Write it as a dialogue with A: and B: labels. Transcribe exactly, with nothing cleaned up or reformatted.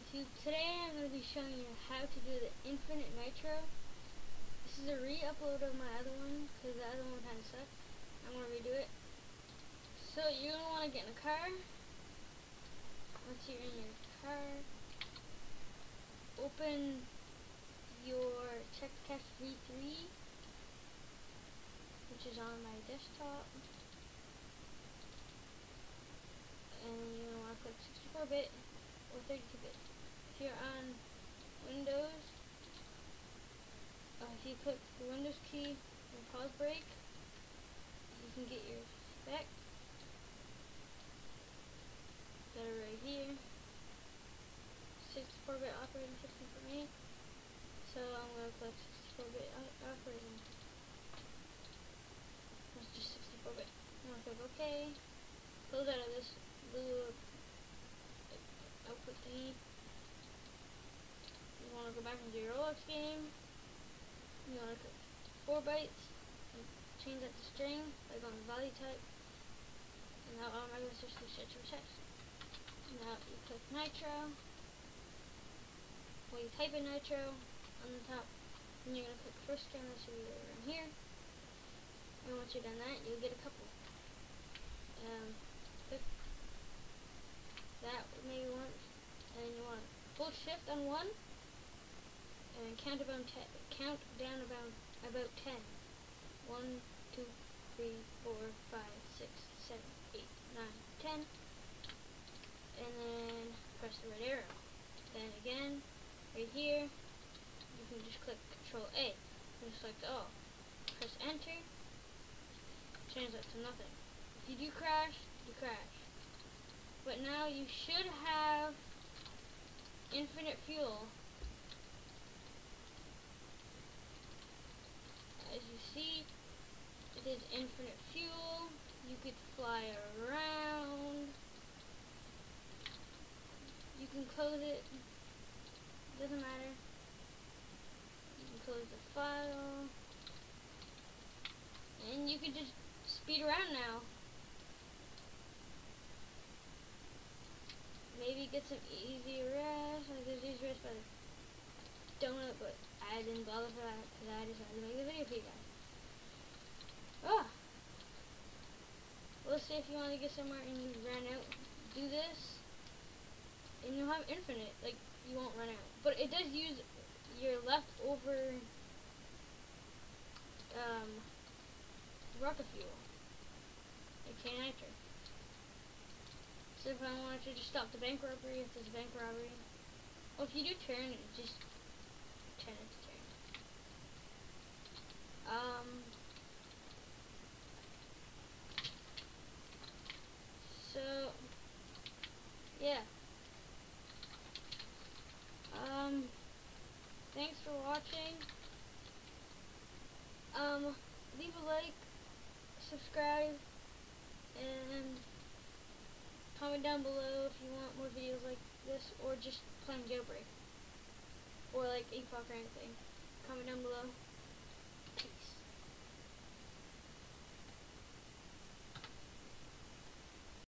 A: YouTube. Today I'm going to be showing you how to do the Infinite Nitro. This is a re-upload of my other one because the other one kind of sucked. I'm going to redo it. So you're going to want to get in a car. Once you're in your car, open your CheckCash V three, which is on my desktop. And you're going to want to click sixty-four bit or thirty-two bit. If you're on Windows, uh, if you click the Windows key and pause break, you can get your spec. Got it right here. sixty-four bit operating system for me. So I'm going to click sixty-four bit operating. It's just sixty-four bit. I'm going to click OK. Close out of this little output thingy. You want to go back into your Roblox game. You want to click four bytes and change that to string, like on the value type. And now automatically switch to set your text. Now you click Nitro. Well, you type in Nitro on the top, and you're going to click first scan this video around here. And once you've done that, you'll get a couple. Um, click that maybe once, and you want hold shift on one, and count about ten. Count down about about ten. One, two, three, four, five, six, seven, eight, nine, ten. And then press the red arrow. Then again, right here, you can just click Control A and select all. Press Enter. Change that to nothing. If you do crash, you crash. But now you should have infinite fuel. As you see, it is infinite fuel. You could fly around. You can close it. Doesn't matter. You can close the file. And you can just speed around now. Maybe get some easy rest. Like there's easy rest by the donut, but I didn't bother for that because I decided to make the video for you guys. Oh! Let's say if you want to get somewhere and you ran out, do this, and you'll have infinite. Like, you won't run out. But it does use your leftover um, rocket fuel. Okay, nitro. So if I wanted to just stop the bank robbery, if there's a bank robbery, well, if you do turn, it just turn it to turn. Um. So yeah. Um. Thanks for watching. Um. Leave a like, subscribe, and comment down below if you want more videos like this, or just playing Jailbreak, or like A P O C or anything. Comment down below.